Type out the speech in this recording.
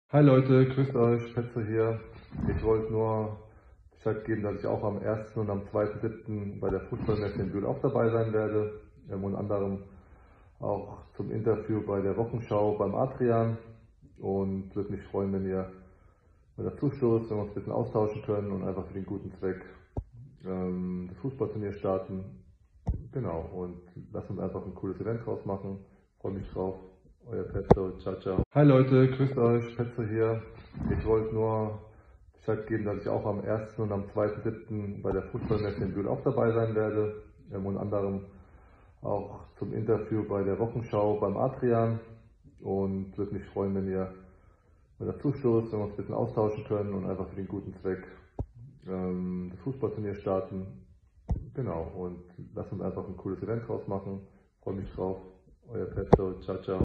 Hi Leute, grüßt euch, Petzo hier. Ich wollte nur Bescheid geben, dass ich auch am 1. und am 2.7. bei der Fußballmesse in Bühl auch dabei sein werde. Unter anderem auch zum Interview bei der Wochenschau beim Adrian. Und würde mich freuen, wenn ihr mir dazu stoßt, wenn wir uns ein bisschen austauschen können und einfach für den guten Zweck das Fußballturnier starten. Genau, und lasst uns einfach ein cooles Event draus machen. Freue mich drauf. Euer Petzo, ciao, ciao. Hi Leute, grüßt euch, Petzo hier. Ich wollte nur Bescheid geben, dass ich auch am 1. und am 2.7. bei der Fußballmesse in Bühl auch dabei sein werde. Unter anderem auch zum Interview bei der Wochenschau beim Adrian. Und würde mich freuen, wenn ihr mir dazu stoßt, wenn wir uns ein bisschen austauschen können und einfach für den guten Zweck das Fußballturnier starten. Genau, und lasst uns einfach ein cooles Event draus machen. Freue mich drauf. Euer Petzo, ciao, ciao.